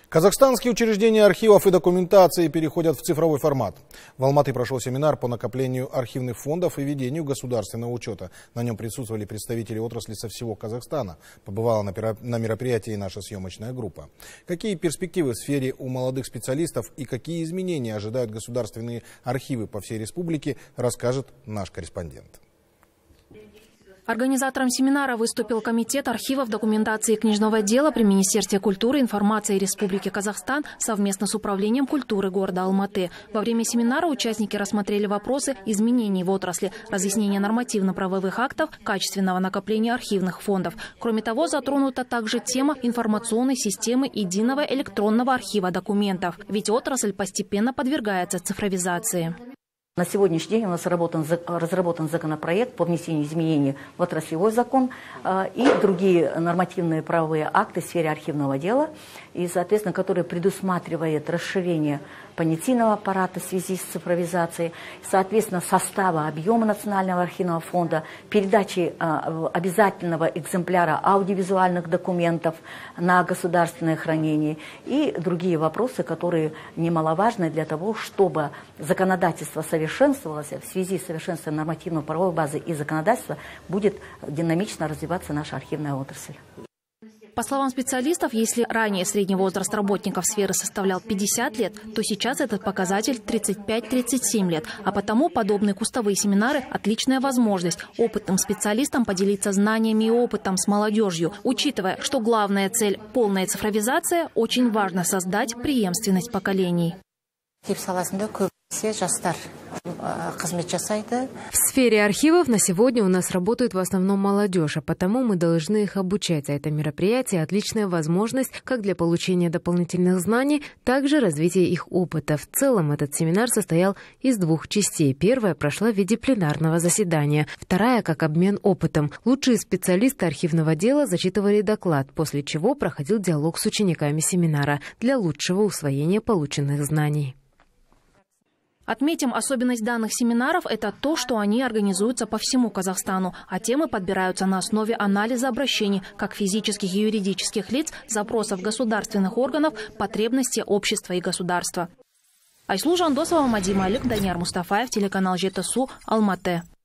Казахстанские учреждения архивов и документации переходят в цифровой формат. В Алматы прошел семинар по накоплению архивных фондов и ведению государственного учета. На нем присутствовали представители отрасли со всего Казахстана. Побывала на мероприятии наша съемочная группа. Какие перспективы в сфере у молодых специалистов и какие изменения ожидают государственные архивы по всей республике, расскажет наш корреспондент. Организатором семинара выступил Комитет архивов, документации и книжного дела при Министерстве культуры и информации Республики Казахстан совместно с Управлением культуры города Алматы. Во время семинара участники рассмотрели вопросы изменений в отрасли, разъяснения нормативно-правовых актов, качественного накопления архивных фондов. Кроме того, затронута также тема информационной системы единого электронного архива документов, ведь отрасль постепенно подвергается цифровизации. На сегодняшний день у нас разработан законопроект по внесению изменений в отраслевой закон и другие нормативные правовые акты в сфере архивного дела, и, соответственно, который предусматривает расширение понятийного аппарата в связи с цифровизацией, соответственно, состава, объема Национального архивного фонда, передачи обязательного экземпляра аудиовизуальных документов на государственное хранение и другие вопросы, которые немаловажны для того, чтобы законодательство совершенствовалось. В связи с совершенствованием нормативно-правовой базы и законодательства будет динамично развиваться наша архивная отрасль. По словам специалистов, если ранее средний возраст работников сферы составлял 50 лет, то сейчас этот показатель 35-37 лет. А потому подобные кустовые семинары – отличная возможность опытным специалистам поделиться знаниями и опытом с молодежью. Учитывая, что главная цель – полная цифровизация, очень важно создать преемственность поколений. В сфере архивов на сегодня у нас работает в основном молодежь, а потому мы должны их обучать. А это мероприятие – отличная возможность как для получения дополнительных знаний, так и развития их опыта. В целом этот семинар состоял из двух частей. Первая прошла в виде пленарного заседания, вторая – как обмен опытом. Лучшие специалисты архивного дела зачитывали доклад, после чего проходил диалог с учениками семинара для лучшего усвоения полученных знаний. Отметим, особенность данных семинаров – это то, что они организуются по всему Казахстану, а темы подбираются на основе анализа обращений как физических и юридических лиц, запросов государственных органов, потребностей общества и государства. Айслу Жандосова, Мадима Алик, Данияр Мустафаев, телеканал ЖТСУ, Алматы.